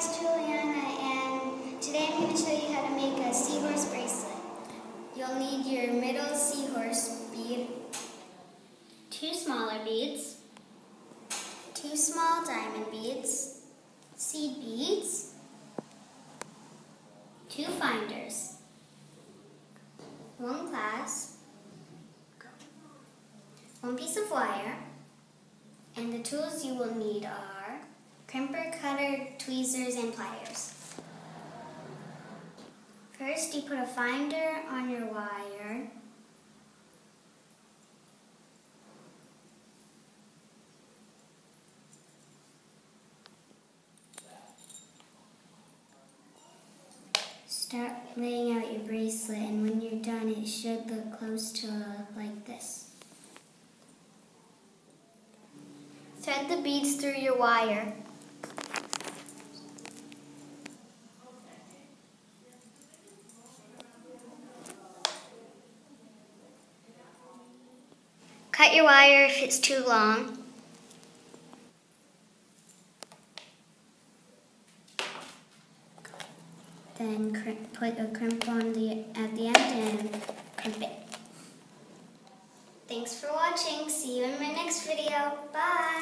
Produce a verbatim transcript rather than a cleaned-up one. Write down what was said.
it's Juliana, and today I'm going to show you how to make a seahorse bracelet. You'll need your middle seahorse bead, two smaller beads, two small diamond beads, seed beads, two finders, one clasp, one piece of wire, and the tools you will need are crimper, cutter, tweezers, and pliers. First, you put a finder on your wire. Start laying out your bracelet, and when you're done, it should look close to like this. Thread the beads through your wire. Cut your wire if it's too long. Then crimp, put a crimp on the at the end and crimp it. Thanks for watching. See you in my next video. Bye.